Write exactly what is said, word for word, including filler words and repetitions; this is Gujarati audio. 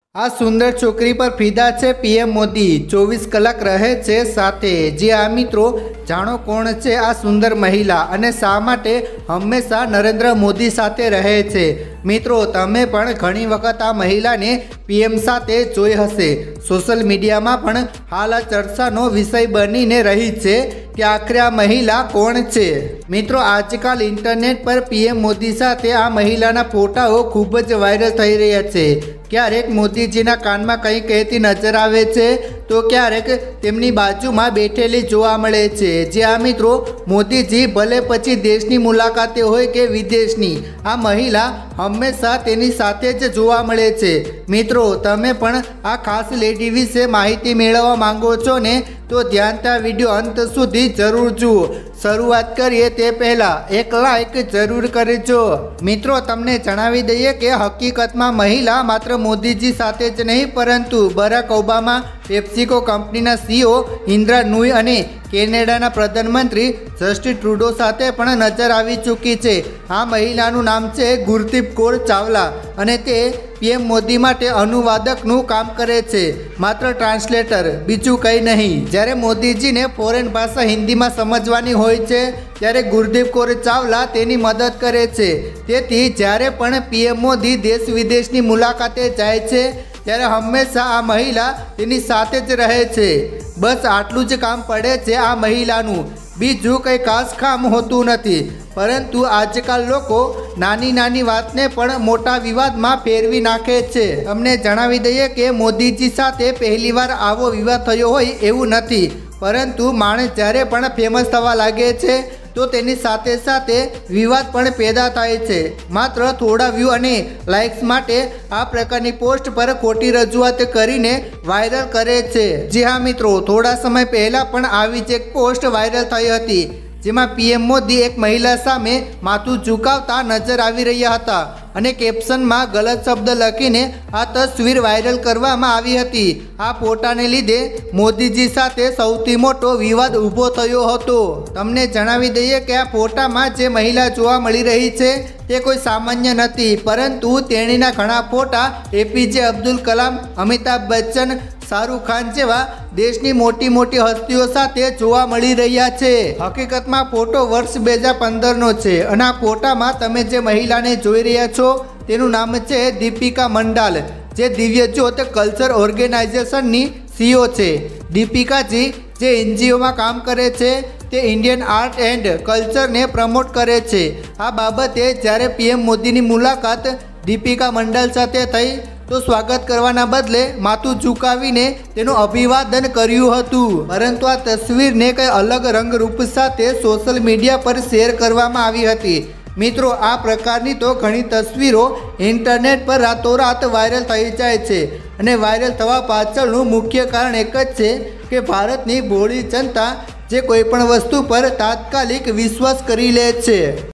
આ સુંદર છોકરી પર ફિદા છે પીએમ મોદી, ચોવીસ કલાક રહે છે સાથે। જે આ મિત્રો જાણો કોણ છે આ સુંદર મહિલા અને શા માટે હંમેશા નરેન્દ્ર મોદી સાથે રહે છે। મિત્રો તમે પણ ઘણી વખત આ મહિલાને પીએમ સાથે જોઈ હશે। સોશિયલ મીડિયામાં પણ હાલ આ ચર્ચાનો વિષય બનીને રહી છે કે આખરે આ મહિલા કોણ છે। મિત્રો આજકાલ ઇન્ટરનેટ પર પીએમ મોદી સાથે આ મહિલાના ફોટાઓ ખૂબ જ વાયરલ થઈ રહ્યા છે। ક્યારેક મોદીજીના કાનમાં કંઈ કહેતી નજર આવે છે તો ક્યારેક તેમની બાજુમાં બેઠેલી જોવા મળે છે। જે આ મિત્રો મોદીજી ભલે પછી દેશની મુલાકાતે હોય કે વિદેશની, આ મહિલા હંમેશા તેની સાથે જ જોવા મળે છે। મિત્રો તમે પણ આ ખાસ લેડી વિશે માહિતી મેળવવા માંગો છો ને તો ધ્યાનથી આ વિડીયો અંત સુધી જરૂર જુઓ। શરૂઆત કરીએ તે પહેલાં એક લાઈક જરૂર કરજો। મિત્રો તમને જણાવી દઈએ કે હકીકતમાં મહિલા માત્ર મોદીજી સાથે જ નહીં પરંતુ બરાક ઓબામા, પેપ્સિકો કંપનીના સીઈઓ ઇન્દ્રા નુઈ અને કેનેડાના પ્રધાનમંત્રી જસ્ટિન ટ્રુડો સાથે પણ નજર આવી ચૂકી છે। આ મહિલાનું નામ છે ગુરદીપ કૌર ચાવલા અને તે પીએમ મોદી માટે અનુવાદકનું કામ કરે છે, માત્ર ટ્રાન્સલેટર, બીજું કંઈ નહીં। જ્યારે મોદીજીને ફોરેન ભાષા હિન્દીમાં સમજવાની હોય છે ત્યારે ગુરદીપ કૌર ચાવલા તેની મદદ કરે છે। તેથી જ્યારે પણ પીએમ મોદી દેશ વિદેશની મુલાકાતે જાય છે ત્યારે હંમેશા આ મહિલા તેની સાથે જ રહે છે। બસ આટલું જ કામ પડે છે આ મહિલાનું, બીજું કંઈ ખાસ કામ હોતું નથી। પરંતુ આજકાલ લોકો નાની નાની વાતને પણ મોટા વિવાદમાં ફેરવી નાખે છે। તમને જણાવી દઈએ કે મોદીજી સાથે પહેલીવાર આવો વિવાદ થયો હોય એવું નથી, પરંતુ માણસ જ્યારે પણ ફેમસ થવા લાગે છે તો તેની સાથે સાથે વિવાદ પણ પેદા થાય છે। માત્ર થોડા વ્યૂ અને લાઇક્સ માટે આ પ્રકારની પોસ્ટ પર ખોટી રજૂઆત કરીને વાયરલ કરે છે। જી હા મિત્રો, થોડા સમય પહેલાં પણ આવી જ એક પોસ્ટ વાયરલ થઈ હતી જેમાં પીએમ મોદી એક મહિલા સામે માથું ઝુકાવતા નજર આવી રહ્યા હતા અને કેપ્શનમાં ગલત શબ્દ લખીને આ તસવીર વાયરલ કરવામાં આવી હતી। આ ફોટાને લીધે મોદીજી સાથે સૌથી મોટો વિવાદ ઊભો થયો હતો। તમને જણાવી દઈએ કે આ ફોટામાં જે મહિલા જોવા મળી રહી છે તે કોઈ સામાન્ય નથી, પરંતુ તેણીના ઘણા ફોટા એપીજે અબ્દુલ કલામ, અમિતાભ બચ્ચન, શાહરુખ ખાન જેવા દેશની મોટી મોટી હસ્તીઓ સાથે જોવા મળી રહ્યા છે। હકીકતમાં ફોટો વર્ષ બે હજાર પંદરનો છે અને આ ફોટામાં તમે જે મહિલાને જોઈ રહ્યા છો તેનું નામ છે દીપિકા મંડાલ, જે દિવ્ય જ્યોત કલ્ચર ઓર્ગેનાઇઝેશનની સીઈઓ છે। દીપિકાજી જે એનજીઓમાં કામ કરે છે તે ઇન્ડિયન આર્ટ એન્ડ કલ્ચરને પ્રમોટ કરે છે। આ બાબતે જ્યારે પીએમ મોદીની મુલાકાત દીપિકા મંડાલ સાથે થઈ તો સ્વાગત કરવાના બદલે માથું ઝુકાવીને તેનું અભિવાદન કર્યું હતું, પરંતુ આ તસવીરને કંઈ અલગ રંગરૂપ સાથે સોશિયલ મીડિયા પર શેર કરવામાં આવી હતી। મિત્રો આ પ્રકારની તો ઘણી તસવીરો ઇન્ટરનેટ પર રાતોરાત વાયરલ થઈ જાય છે અને વાયરલ થવા પાછળનું મુખ્ય કારણ એક જ છે કે ભારતની ભોળી જનતા જે કોઈ પણ વસ્તુ પર તાત્કાલિક વિશ્વાસ કરી લે છે।